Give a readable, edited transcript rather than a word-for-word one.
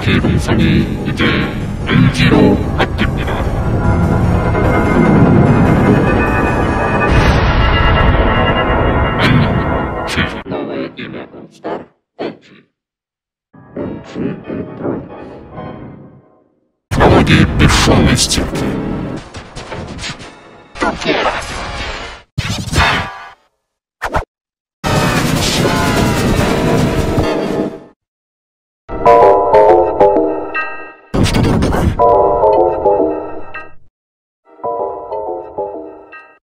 기흥선이 이제 LG로 바뀝니다. 안녕, 최신 너의 이메일 GoldStar LG Electronics. Проводи performance check.